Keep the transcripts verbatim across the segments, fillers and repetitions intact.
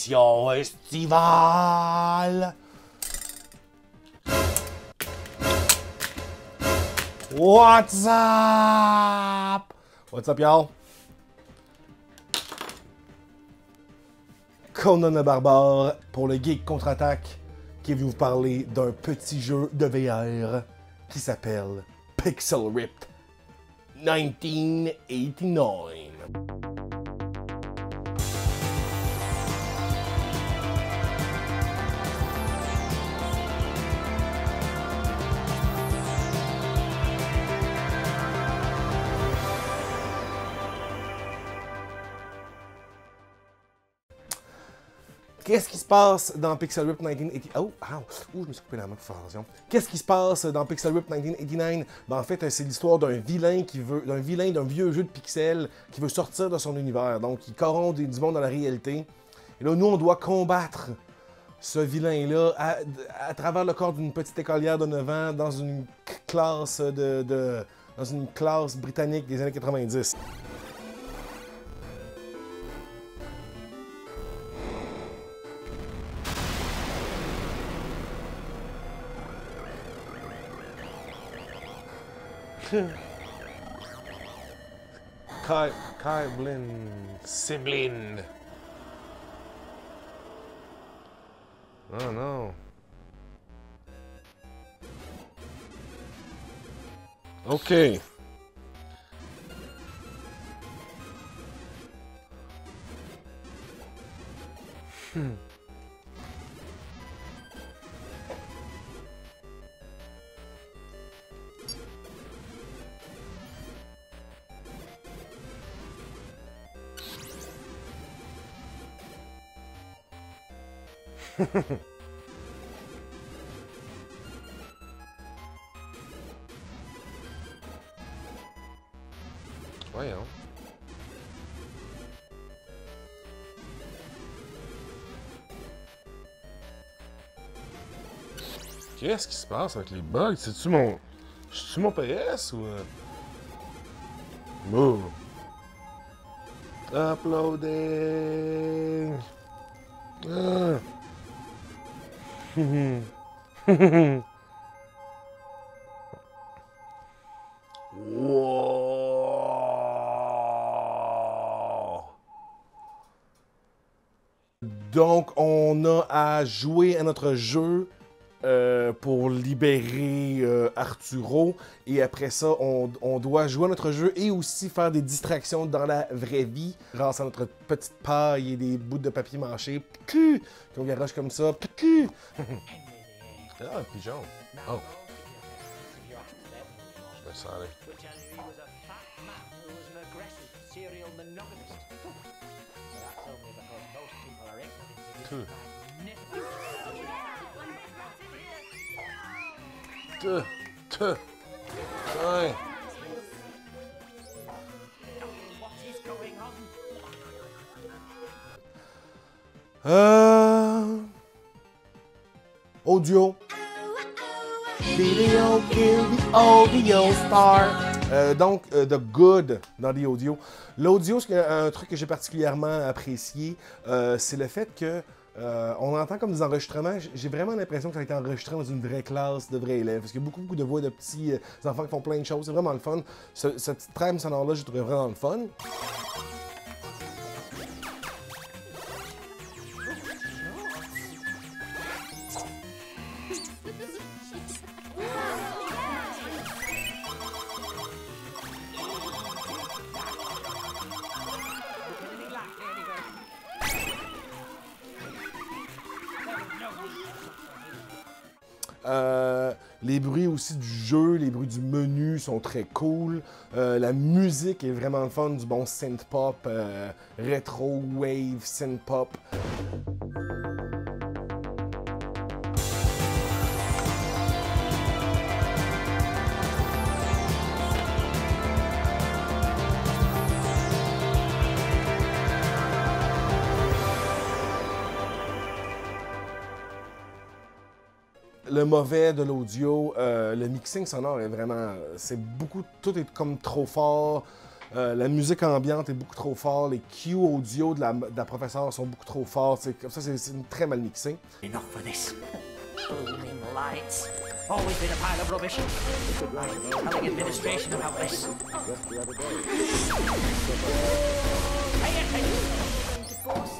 édition estivale. What's up? What's up, y'all? Conan le Barbare pour le Geek Contre-Attaque qui veut vous parler d'un petit jeu de V R qui s'appelle Pixel Ripped dix-neuf quatre-vingt-dix-neuf. Qu'est-ce qui se passe dans Pixel Ripped dix-neuf quatre-vingt-dix-neuf? Oh, ow, ouh, je me suis coupé la main pour faire attention. Qu'est-ce qui se passe dans Pixel Ripped dix-neuf quatre-vingt-dix-neuf? Ben, en fait, c'est l'histoire d'un vilain qui veut, d'un vilain d'un vieux jeu de pixels qui veut sortir de son univers. Donc, il corrompt du monde dans la réalité. Et là, nous, on doit combattre ce vilain-là à, à travers le corps d'une petite écolière de neuf ans dans une classe de, de dans une classe britannique des années quatre-vingt-dix. Kai, Kai Blin, Siblin. Oh non. Ok. Hmm. Voyons. Qu'est-ce qui se passe avec les bugs? C'est-tu mon... C'est-tu mon P S ou... Move. Uploading. Ah. Wow. Donc, on a à jouer à notre jeu euh, pour libérer euh, Arturo. Et après ça, on, on doit jouer à notre jeu et aussi faire des distractions dans la vraie vie grâce à notre petite paille et des bouts de papier mâché qu'on garoche comme ça. Ah, un pigeon. Oh. Je me sens aller. Te, te, ouais. Euh... Audio. Video kill the audio star. Euh, donc, euh, The Good dans les audios. L'audio, c'est un truc que j'ai particulièrement apprécié. Euh, c'est le fait que euh, on entend comme des enregistrements. J'ai vraiment l'impression que ça a été enregistré dans une vraie classe de vrais élèves. Parce qu'il y a beaucoup, beaucoup de voix de petits euh, enfants qui font plein de choses. C'est vraiment le fun. Ce, ce petit trame sonore-là, je trouve vraiment le fun. Euh, les bruits aussi du jeu, les bruits du menu sont très cool. Euh, la musique est vraiment le fun, du bon synth-pop, euh, rétro, wave, synth-pop. Le mauvais de l'audio, euh, le mixing sonore est vraiment... C'est beaucoup... Tout est comme trop fort. Euh, la musique ambiante est beaucoup trop forte. Les cues audio de la, de la professeure sont beaucoup trop forts. Comme ça, c'est très mal mixé. Enough for this. Booming lights. Always been a pile of rubbish. Telling administration about this. Pay attention.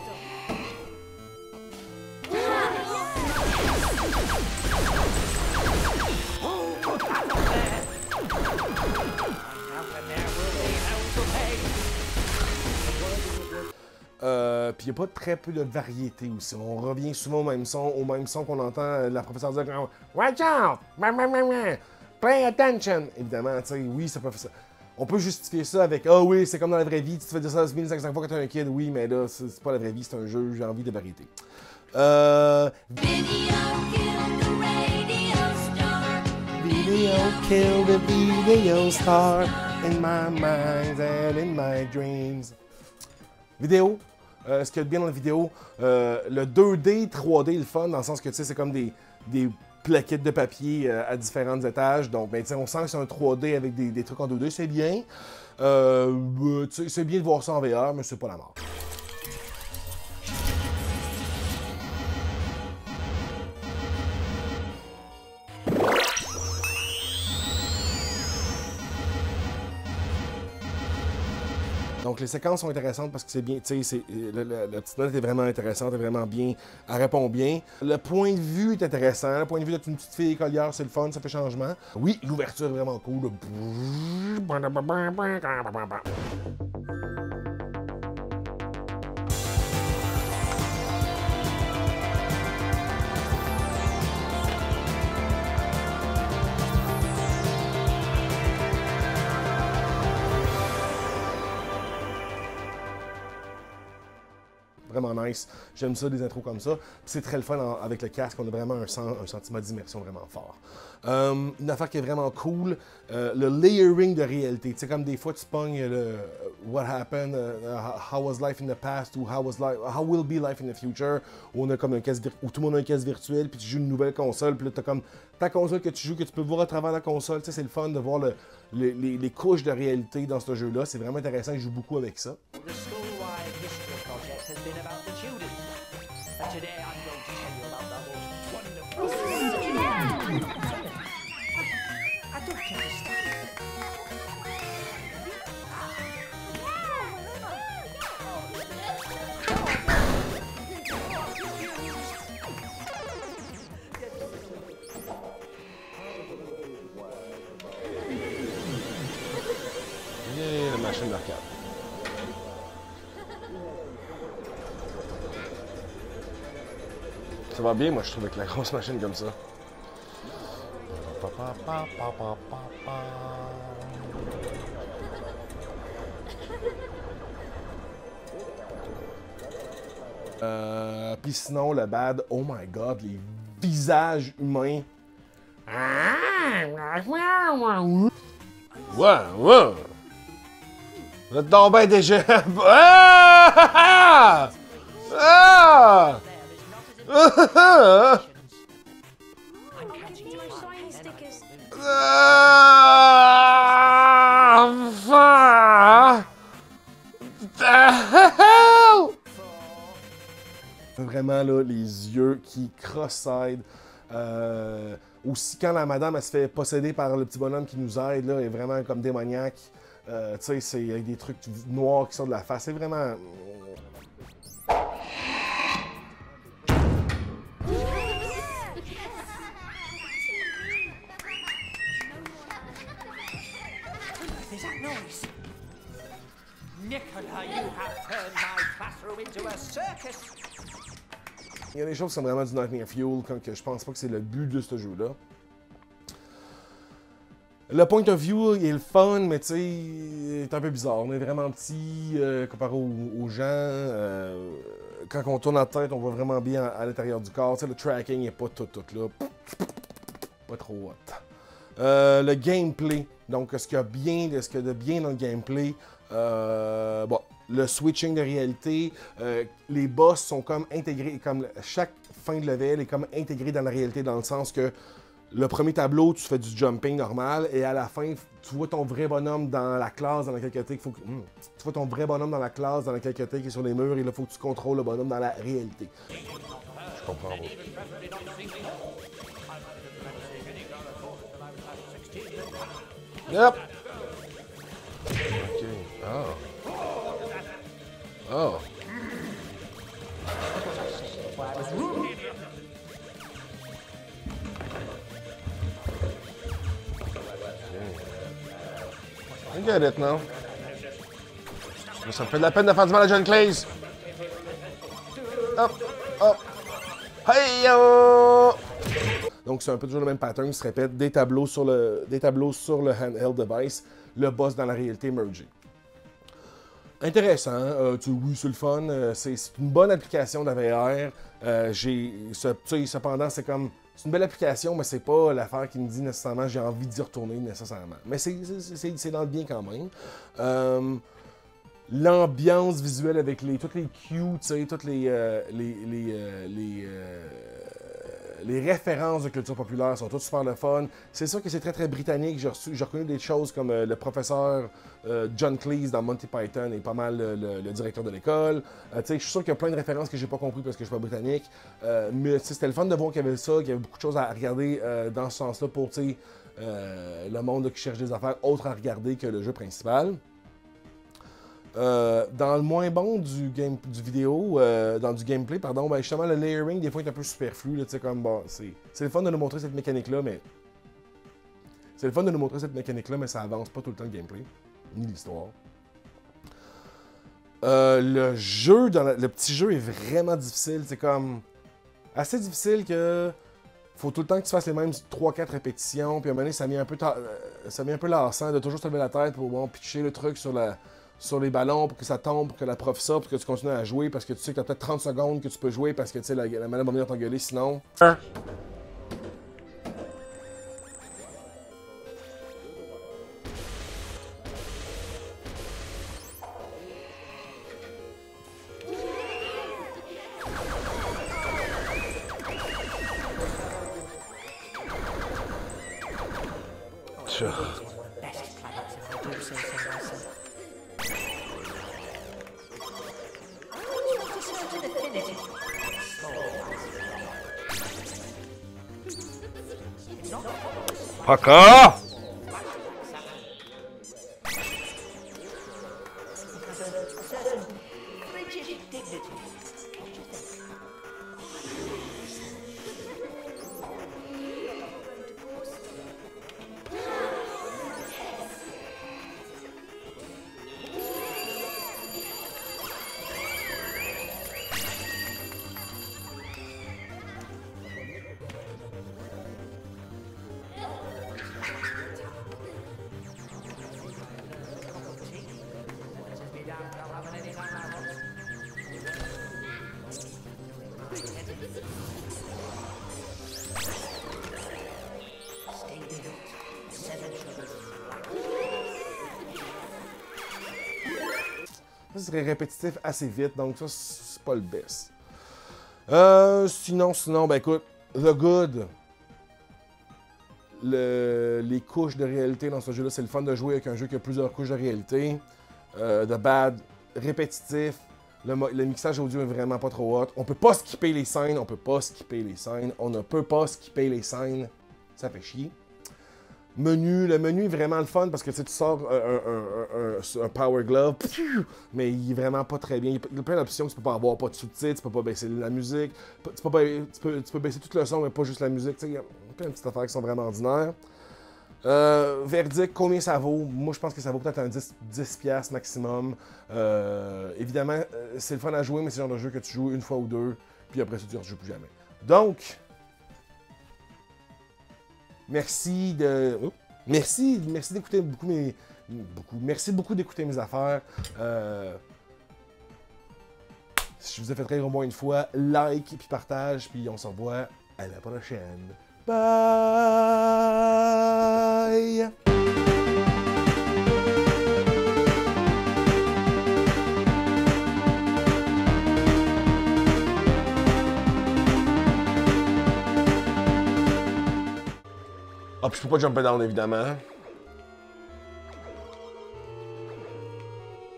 Euh, puis il n'y a pas très peu de variété aussi. On revient souvent au même son, au même son qu'on entend euh, la professeure dire « Watch out! Pay attention! » Évidemment, tu sais, oui, ça peut faire ça. On peut justifier ça avec « Ah oui, c'est comme dans la vraie vie, tu te fais dire ça mille cinq cents fois quand t'es un kid. » Oui, mais là, c'est pas la vraie vie, c'est un jeu, j'ai envie de variété. Euh... Video kill the radio star. Video kill the video star. In my mind and in my dreams. Vidéo, euh, ce qu'il y a de bien dans la vidéo, euh, le deux D, trois D est le fun, dans le sens que tu sais, c'est comme des, des plaquettes de papier euh, à différents étages. Donc, ben, on sent que c'est un trois D avec des, des trucs en deux D, c'est bien. Euh, c'est bien de voir ça en V R, mais c'est pas la mort. Donc les séquences sont intéressantes parce que c'est bien, tu sais, la, la, la petite note est vraiment intéressante, est vraiment bien, elle répond bien. Le point de vue est intéressant, le point de vue d'être une petite fille écolière, c'est le fun, ça fait changement. Oui, l'ouverture est vraiment cool. Vraiment nice. J'aime ça, des intros comme ça. C'est très le fun en, avec le casque. On a vraiment un, sens, un sentiment d'immersion vraiment fort. Um, une affaire qui est vraiment cool, euh, le layering de réalité. Tu sais, comme des fois, tu pognes le uh, What happened, uh, how was life in the past, ou how, was life, how will be life in the future, où, on a comme un casque où tout le monde a un casque virtuel, puis tu joues une nouvelle console, puis là, tu as comme ta console que tu joues, que tu peux voir à travers la console. Tu sais, c'est le fun de voir le, le, les, les couches de réalité dans ce jeu-là. C'est vraiment intéressant. Je joue beaucoup avec ça. Has been about the children. And today I'm going to tell you about the most wonderful... I don't understand. Et la machine d'arcade. Ça va bien, moi, je trouve, avec la grosse machine comme ça. Euh, Puis sinon, le bad, oh my god, les visages humains. Ouais, ouais. Vous êtes donc ben déjà... Ah! Ah! Vraiment là, les yeux qui cross-side. Euh, aussi, quand la madame elle se fait posséder par le petit bonhomme qui nous aide, là, elle est vraiment comme démoniaque. Euh, tu sais, c'est avec des trucs noirs qui sortent de la face. C'est vraiment. Nicola, you have turned my classroom into a circus. Il y a des choses qui sont vraiment du Nightmare Fuel, quand que je pense pas que c'est le but de ce jeu-là. Le point of view, il est le fun, mais tu sais, il est un peu bizarre. On est vraiment petit euh, comparé aux, aux gens. Euh, quand on tourne la tête, on voit vraiment bien à, à l'intérieur du corps. Tu sais, le tracking n'est pas tout, tout là. Pas trop hot. Euh, le gameplay. Donc, ce qu'il y a bien, ce qu'il y a de bien dans le gameplay. Euh, bon, le switching de réalité, euh, les boss sont comme intégrés, comme chaque fin de level est comme intégré dans la réalité, dans le sens que le premier tableau, tu fais du jumping normal, et à la fin, tu vois ton vrai bonhomme dans la classe dans laquelle tu es. Faut que, hmm, tu vois ton vrai bonhomme dans la classe dans laquelle tu es, qui est sur les murs, et là, il faut que tu contrôles le bonhomme dans la réalité. Je comprends pas. Yep. OK. Ah. Ah. I get it now. Ça me fait de la peine de faire du mal à John Cleese. Hop, hop. Hey yo! Donc c'est un peu toujours le même pattern qui se répète. Des tableaux sur le, des tableaux sur le handheld device, le boss dans la réalité mergé. Intéressant, euh, tu, oui, c'est le fun. Euh, c'est une bonne application de la V R. Euh, j'ai, ce, cependant, c'est comme. C'est une belle application, mais c'est pas l'affaire qui me dit nécessairement j'ai envie d'y retourner nécessairement. Mais c'est dans le bien quand même. Euh, L'ambiance visuelle avec les, toutes les cues, tu sais, toutes les, euh, les, les, euh, les, euh, les références de culture populaire sont toutes super le fun. C'est sûr que c'est très très britannique. J'ai reconnu des choses comme euh, le professeur euh, John Cleese dans Monty Python est pas mal le, le, le directeur de l'école. Euh, je suis sûr qu'il y a plein de références que j'ai pas compris parce que je suis pas britannique. Euh, mais c'était le fun de voir qu'il y avait ça, qu'il y avait beaucoup de choses à regarder euh, dans ce sens-là pour euh, le monde là, qui cherche des affaires autres à regarder que le jeu principal. Euh, dans le moins bon du, game, du vidéo, euh, dans du gameplay, pardon, ben justement, le layering, des fois, est un peu superflu. Là, comme, bon, c'est le fun de nous montrer cette mécanique-là, mais... C'est le fun de nous montrer cette mécanique-là, mais ça avance pas tout le temps le gameplay, ni l'histoire. Euh, le jeu, dans la, le petit jeu est vraiment difficile. C'est comme... assez difficile que... Faut tout le temps que tu fasses les mêmes trois quatre répétitions, puis à un moment donné, ça devient un peu, ça devient un peu lassant de toujours se lever la tête pour bon, pitcher le truc sur la... sur les ballons pour que ça tombe, pour que la prof sort, pour que tu continues à jouer, parce que tu sais que tu as peut-être trente secondes que tu peux jouer, parce que tu sais, la, la madame va venir t'engueuler sinon. Hein? Sure. Paka! Ça serait répétitif assez vite, donc ça, c'est pas le best. Euh, sinon, sinon, ben écoute, The Good, le, les couches de réalité dans ce jeu-là, c'est le fun de jouer avec un jeu qui a plusieurs couches de réalité. Euh, The Bad, répétitif, le, le mixage audio est vraiment pas trop hot. On peut pas skipper les scènes, on peut pas skipper les scènes, on ne peut pas skipper les scènes, ça fait chier. Menu, le menu est vraiment le fun parce que tu sais, tu sors un, un, un, un Power Glove, mais il est vraiment pas très bien. Il y a plein d'options que tu peux pas avoir, pas de sous-titres, tu peux pas baisser la musique, tu peux, pas, tu peux, tu peux baisser tout le son, mais pas juste la musique. Il y a plein de petites affaires qui sont vraiment ordinaires. Euh, verdict, combien ça vaut? Moi, je pense que ça vaut peut-être un dix piastres maximum. Euh, évidemment, c'est le fun à jouer, mais c'est le genre de jeu que tu joues une fois ou deux, puis après ça, tu ne rejoues plus jamais. Donc, merci de. Oh, merci, merci d'écouter beaucoup mes. Beaucoup. Merci beaucoup d'écouter mes affaires. Euh, si je vous ai fait rire au moins une fois, like puis partage, puis on se revoit à la prochaine. Bye! Ah, puis je peux pas jumper down, évidemment.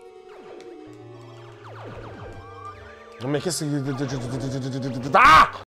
Mais qu'est-ce que... Ah!